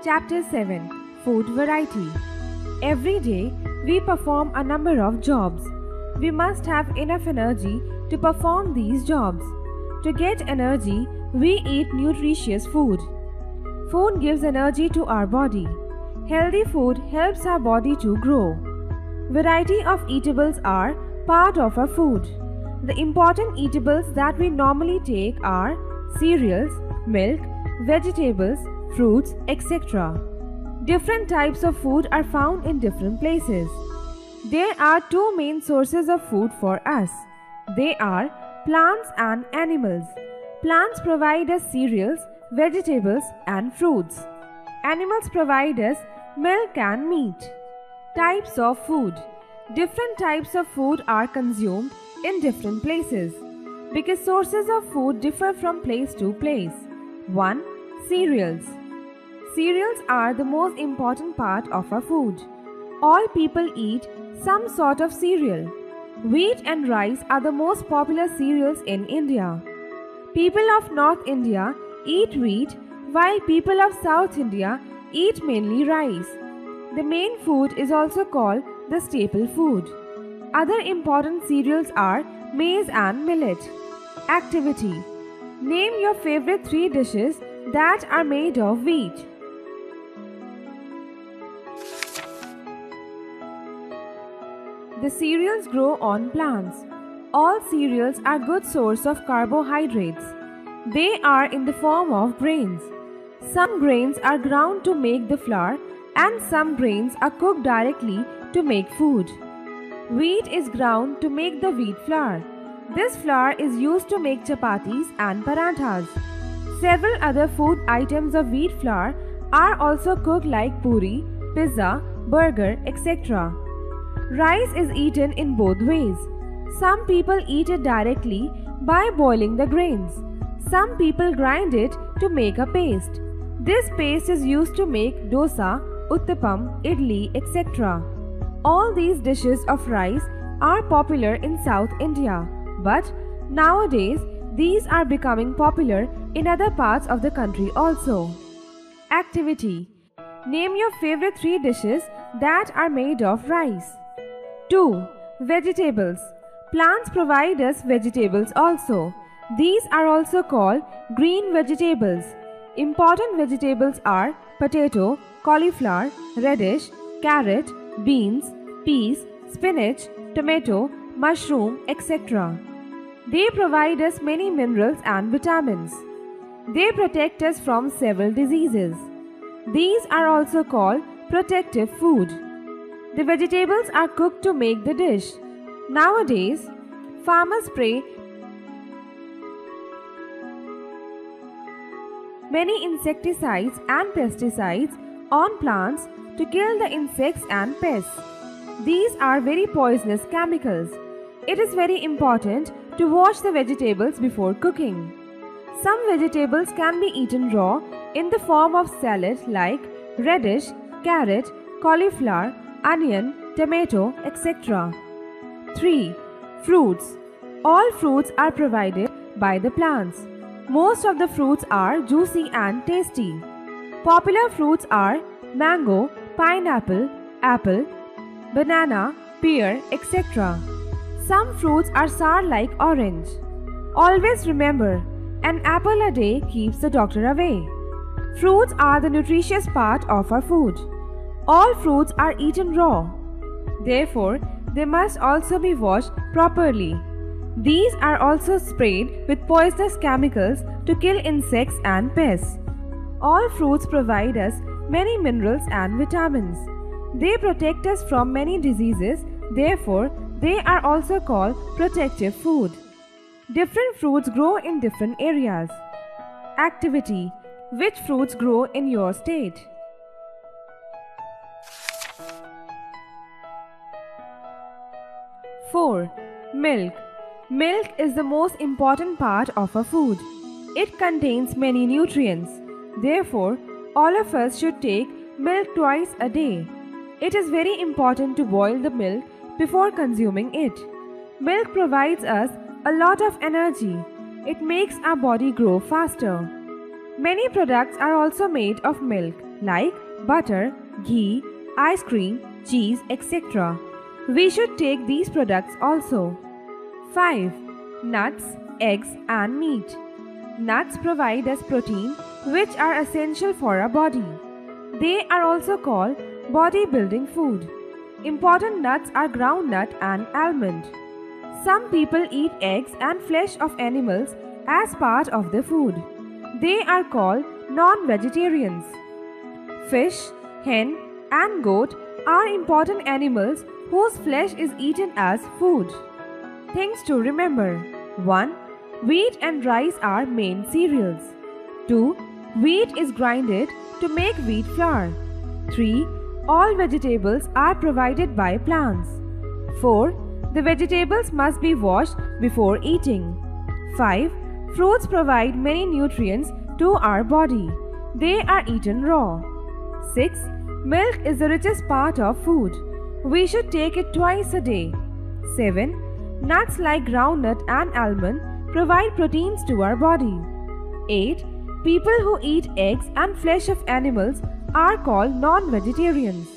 Chapter 7. Food Variety. Every day, we perform a number of jobs. We must have enough energy to perform these jobs. To get energy, we eat nutritious food. Food gives energy to our body. Healthy food helps our body to grow. Variety of eatables are part of our food. The important eatables that we normally take are cereals, milk, vegetables, fruits, etc. Different types of food are found in different places. There are two main sources of food for us. They are plants and animals. Plants provide us cereals, vegetables and fruits. Animals provide us milk and meat. Types of food. Different types of food are consumed in different places because sources of food differ from place to place. 1. Cereals. Cereals are the most important part of our food. All people eat some sort of cereal. Wheat and rice are the most popular cereals in India. People of North India eat wheat while people of South India eat mainly rice. The main food is also called the staple food. Other important cereals are maize and millet. Activity. Name your favorite 3 dishes that are made of wheat. The cereals grow on plants. All cereals are good source of carbohydrates. They are in the form of grains. Some grains are ground to make the flour and some grains are cooked directly to make food. Wheat is ground to make the wheat flour. This flour is used to make chapatis and paranthas. Several other food items of wheat flour are also cooked like puri, pizza, burger, etc. Rice is eaten in both ways. Some people eat it directly by boiling the grains. Some people grind it to make a paste. This paste is used to make dosa, uttapam, idli, etc. All these dishes of rice are popular in South India, but nowadays these are becoming popular in other parts of the country also. Activity. Name your favorite 3 dishes that are made of rice. 2. Vegetables. Plants provide us vegetables also. These are also called green vegetables. Important vegetables are potato, cauliflower, radish, carrot, beans, peas, spinach, tomato, mushroom, etc. They provide us many minerals and vitamins. They protect us from several diseases. These are also called protective food. The vegetables are cooked to make the dish. Nowadays, farmers spray many insecticides and pesticides on plants to kill the insects and pests. These are very poisonous chemicals. It is very important to wash the vegetables before cooking. Some vegetables can be eaten raw in the form of salad like radish, carrot, cauliflower, onion, tomato, etc. 3. Fruits. All fruits are provided by the plants. Most of the fruits are juicy and tasty. Popular fruits are mango, pineapple, apple, banana, pear, etc. Some fruits are sour like orange. Always remember, an apple a day keeps the doctor away. Fruits are the nutritious part of our food. All fruits are eaten raw. Therefore, they must also be washed properly. These are also sprayed with poisonous chemicals to kill insects and pests. All fruits provide us many minerals and vitamins. They protect us from many diseases, therefore, they are also called protective food. Different fruits grow in different areas. Activity. Which fruits grow in your state? 4. Milk. Milk is the most important part of our food. It contains many nutrients. Therefore, all of us should take milk twice a day. It is very important to boil the milk before consuming it. Milk provides us a lot of energy. It makes our body grow faster. Many products are also made of milk. like butter, ghee, ice cream, cheese, etc. We should take these products also. 5. Nuts, eggs and meat. Nuts provide us protein which are essential for our body. They are also called bodybuilding food. Important nuts are groundnut and almond. Some people eat eggs and flesh of animals as part of their food. They are called non-vegetarians. Fish, hen and goat are important animals whose flesh is eaten as food. Things to remember. 1. Wheat and rice are main cereals. 2. Wheat is grinded to make wheat flour. 3. All vegetables are provided by plants. 4. The vegetables must be washed before eating. 5. Fruits provide many nutrients to our body. They are eaten raw. 6. Milk is the richest part of food. We should take it twice a day. 7. Nuts like groundnut and almond provide proteins to our body. 8. People who eat eggs and flesh of animals are called non-vegetarians.